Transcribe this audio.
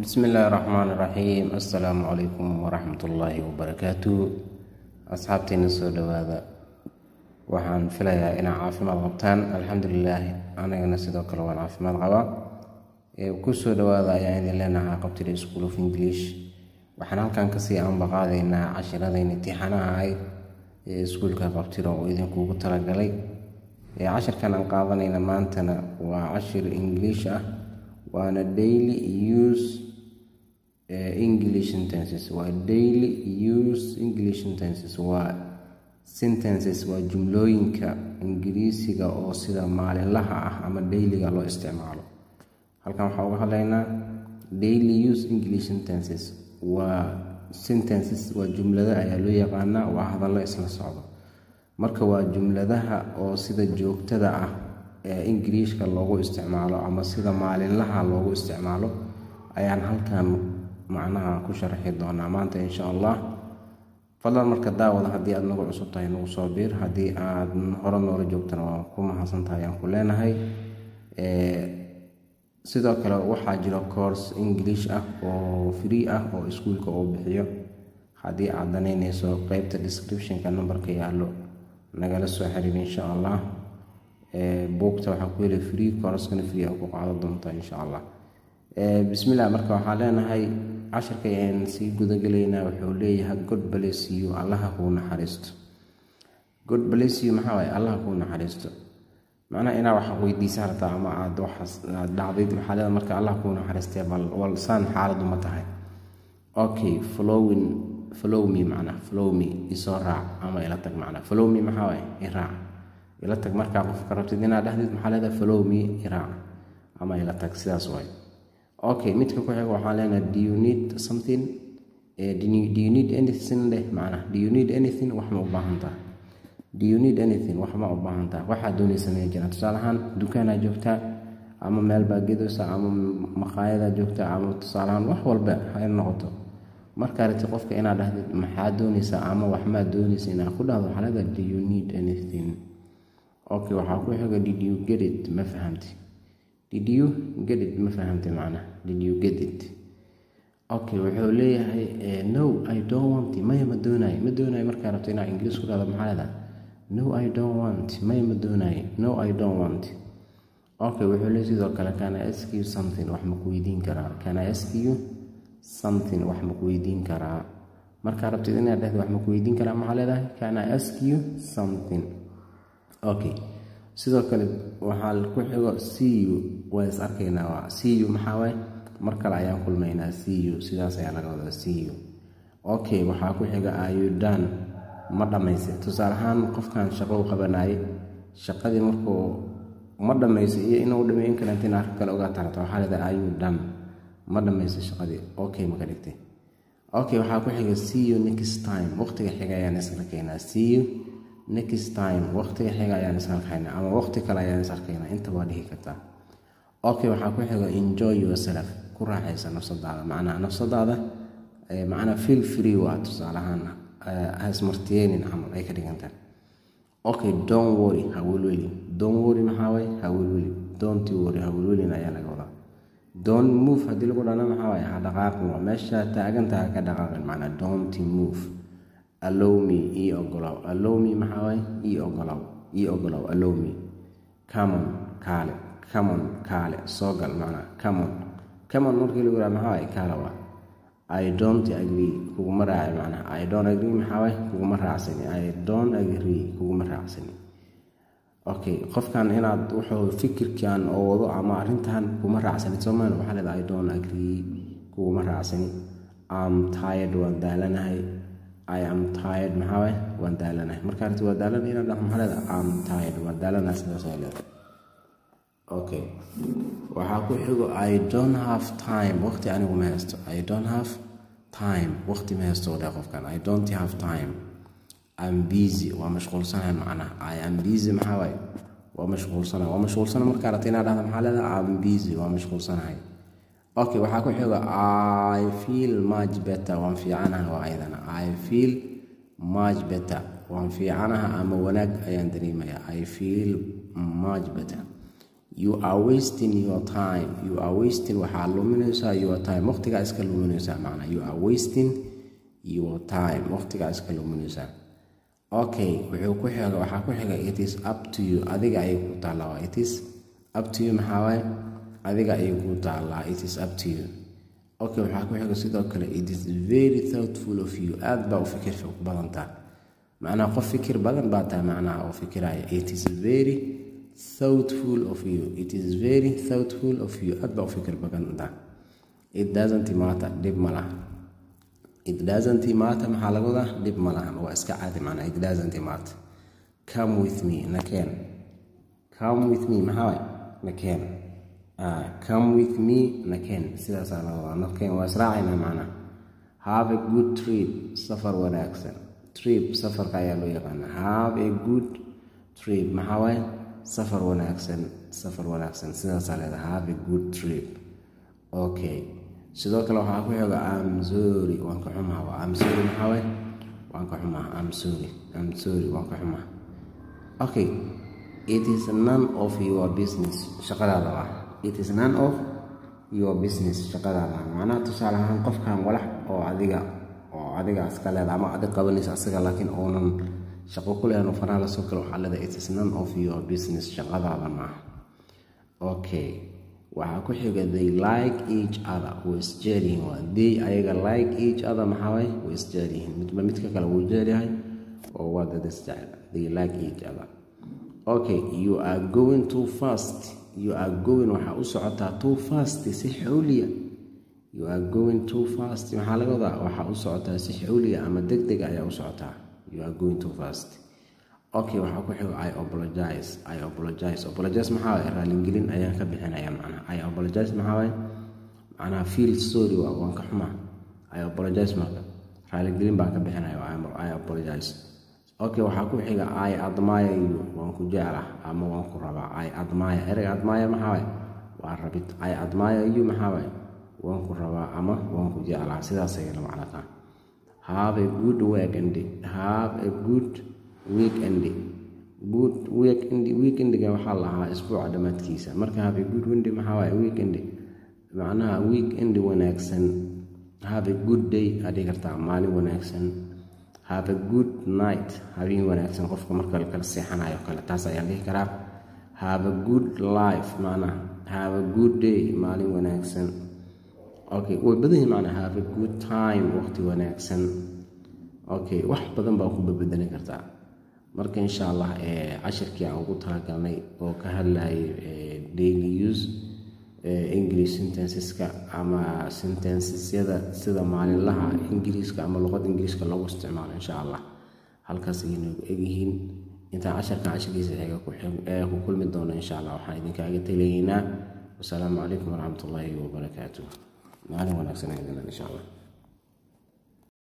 بسم الله الرحمن الرحيم. السلام عليكم ورحمة الله وبركاته. أصحابتي نسود هذا وحان فلايا إنا عافماد غبتان الحمد لله. أنا نسيدو كلوان عافماد غبا وكسود هذا يعني لنا عاقبت لي سكول في إنجليش وحنا كان كسي أن بقاضي إنا عشرة ذين امتحانا هاي سكول كقبت له وإذن كوكو تلقلي عشر كان أنقاضني لما أنتنا وعشر إنجليش وأنا daily use English sentences daily use English sentences sentences جملooyinka ingiriisiga oo sida maalinlaha ah ama dailyga loo isticmaalo. halkan waxa uga hadlaynaa daily use English sentences sentences jumlada ayaa loo yaqaanaa waa hadallo isla socdo. marka waa jumladaha oo sida joogtada ah ee ingiriiska loogu isticmaalo ama sida maalinlaha loogu isticmaalo ayaan halkan macnaha ku sharxi doonaa maanta insha Allah. fadlan marka daawada haddii aad nagu cusub tahay nagu soo biir, haddii aad hore noola joogtana waan ku mahadsantahay aan ku leenahay. sidoo kale waxaa jira course English ah oo free ah oo iskuulka uu bixiyo. haddii aad danaynayso qaybta description-ka numberka yaalo nagala soo xiriir insha Allah. buugta waxaa ku heli free course-kana free ah ku qaadan doontaa insha Allah. bismillah marka waxaan leenahay casharka aan si guda galeynaa wuxuu leeyahay God bless you, Allah ku naxariisto. God bless you maxaa waay? Allah ku naxariisto macnaha inaa wax weydiisan rabtaa ama aad waxaas dhacday waxaa leedahay marka Allah ku naxariistay bal saan xaaladu ma tahay. okay, follow me macnaha follow me isoo raac ama ila tag macnaha follow me maxaa waay? iraac ila tag. marka qofka rabtid inaad dhahdid maxaa leedahay follow me iraac ama ila tag, sidaas waay. okay, midka ku xiga waxaan leenahay do you need something? do you need anything leh macnaha do you need anything wax ma u baahan tahay? do you need anything wax ma u baahan tahay? waxaad doonaysaa ma jiraan? tusaale ahaan dukaanaa joogtaa ama meel baa gedaysa ama maqaayadaa joogtaa ama tusaale ahaan wax walba ha noqoto. markaa rabtid qofka inaad dhahdid maxaad doonaysaa ama wax maad doonaysaa inaad ku dhahdo waxaa leedahay do you need anything. okay, waxaa ku xiga did you get it? ma fahamti? did you get it? ma fahamti macnaha did you get it? okay, wuxuu leeyahay no I don't want. maya ma doonayo markaa rabto inaad ingiriis ku dhahdo maxaa leedahay no I don't want. maya ma doonayo no I don't want. okay, wuxuu leeyahay sidoo kale can I ask you something? wax ma ku weydiin karaa? can I ask you something? wax ma ku weydiin karaa? markaa rabtid inaad dhahdo wax ma ku weydiin karaa maxaa leedahay can I ask you something. okay, sidoo kale waxaa ku xigo see you. waa is arkaynaa waa see you maxaa waay? mar kale ayaan kulmaynaa see you, sidaas ayaa laga wadaa see you. okay, waxaa ku xiga are you done? ma dhamaysay? tusaale ahaan qofkan shaqo u qabanayay shaqadii markuu ma dhamaysay iyo inuu dhameyn karo inta arrin kale uga tarto waxaa leedahay are you done? ma dhamaysay shaqadii. okay, ma ka dhigtay. okay, waxaa ku xiga see you next time. waqtiga xiga ayaan is arkaynaa see you next time. waqtiga xiga ayaan is arkaynaa ama waqti kale ayaan is arkaynaa, inta waa dhihi kartaa. okay, waxaa ku xiga enjoy yourself. ku raaxaysa nafsadaada macnaha nafsadaada macnaha feel free waa tusaale ahaan hasmartiyeenin camal ay ka dhigantahay. okay, don't worry ha welwelin. don't worry maxaa waay? ha welwelin. don't worry ha welwelin ayaa laga wadaa. don't move haddii lagu dhana maxaa waay? ha dhaqaaqin. waa meesha taagantaha ka dhaqaaqin macnaha don't move. allow me ii ogolow. allow me maxaa waay? ii ogolow allow me. come on kaale. come on kaale soo gal macnaha come on markii lagu dhaha maxaa waay? kaale waa. I don't agree kuguma raaci macnaha I don't agree maxaa waay? kuguma raacsani. I don't agree kuguma raacsani. okay, qofkan inaad wuxuu fikirkan oo wado ama arrintan kuma raacsani Soomaali waxaa leedahay I don't agree kuguma raacsani. I'm tired waan daalanahay. I am tired maxaa waay? waan daalanahay. markaa rabtid waa daalan inaad dhahdo maxaa leedahay I'm tired waan daalanahay, sidaas ayaa leedahay. okay, waxaa ku xigo I don't have time. waqti anigu ma haysto. I don't have time. waqti ma haysto wadhaa qofkan. I don't have time. I'm busy waa mashquulsanahay macnaha I am busy maxaa waay? waa mashquulsanahay markaa rabtid inaad dhahdo maxaa leedahay I'm busy waa mashquulsanahay. okay, waxaa ku xigo I feel much better. waan fiicanaha waa ayadana I feel much better. waan fiicanaha ama wanaag ayaan dareemayaa. I feel much better. You are wasting your time. You are wasting waxaa luminaysaa your time. Waqtigaa iska luminaysaa macnaa. You are wasting your time. Waqtigaa iska luminaysaa. Okay, waxaa ku xiga it is up to you. Adiga ayay ku taalaa. It is up to you maxaa waaye? Adiga ayay ku taalaa. It is up to you. Okay, waxaa ku xiga sidoo kale it is very thoughtful of you. Aad baa u fikir badan tahay. Macnaa qof fikir badan baa tahay macnaa oo fikiraya. It is very thoughtful of you. It is very thoughtful of you. Aad baa u fikir badan tahay. It doesn't matter. Dhib ma laha. It doesn't matter maxaa laga wadaa? Dhib ma lahan. Waa iska caadi macnaa. It doesn't matter. Come with me. Nakeen. Come with me maxaa waaye? Nakeen. Come with me nakeen. Sidaasaa laga wadaa. Nakeen waa israacayna macnaa. Have a good trip. Safar wanaagsan. Trip safarka ayaa loo yaqaana. Have a good trip maxaa waaye? Safar wanaagsan. Safar wanaagsan. Sidaasaa leedahay. Have a good trip. Okay. sidoo kale waxaa ku xiga I'm sorry waan ka xumaa. I'm sorry maxaa waaye? Waan ka xumaa. I'm sorry waan ka xumaa. Okay, it is none of your business. Shaqadaada waa. It is none of your business. Shaqadaada macnaha tusaale ahaan qofkan walax oo adiga iska leedahay ama adiga qabanaysa asaga laakiin oonan shaqo ku leeyahay faraha la soo kale waxaa leedahay it is none of your business. Shaqadaada maaha. Okay, waxaa ku xiga they like each other. Way isjecel yihiin waa. They ayaga like each other maxaa waaye? Way isjecel yihiin. midka kale wuu jecel yahay oo waa dad isjecel. They like each other. Okay, you are going too fast. You are going waxaa u socotaa too fast si xawliya. You are going too fast maxaa laga wadaa? Waxaa u socotaa si xawliya ama degdeg ayaa u socotaa. You are going too fast. Okay, waxaa ku xiga I apologize. Apologize maxaa waaye? Raalingelin ayaan ka bixinayaa macnaa. I apologize maxaa waaye? Macnaa feel sorry waan ka xumaa. I apologize marka raalingelin baan ka bixinayaa. I apologize. Okay, waxaa ku xiga I admire you. Waan ku jeclaa ama waan ku rabaa. I admire. Erey admire maxaa waaye? Waa rabid. I admire you maxaa waaye? Waan ku rabaa ama waan ku jeclaa. Sidaas ayay la macno tahay. Have a good weekend. Have a good weekend. Good weekend-ga waxaa lahaa isbuuca dhamaadkiisa. Marka have a good weekend maxaa waaye? Weekend macnaha weekend wanaagsan. Have a good day adii kartaa maalin wanaagsan. Have a good night. Habeen wanaagsan qofka marka la kala seexanayo kale taas ayaan dhihi karaa. Have a good life macnaha have a good day maalin wanaagsan. Okay, way badan yihiin macnaha have a good time waqti wanaagsan. Okay, wax badan baa ku bedeli kartaa. Marka insha Allah cashirkii aan ugu talagalnay oo ka hadlayay daily use English sentenceska ama sentencesyada sida maalinlaha Ingiriiska ama luqadda Ingiriiska lagu isticmaalo insha Allah halkaas ayaynu eegyihiin. inta cashirkiisa xiga ku kulmi doono insha Allah waxaan idinkaga tagaynaa. Wassalaamu calaykum waraxmatullaahi wabarakaatuh. maalin wanaagsan insha Allah.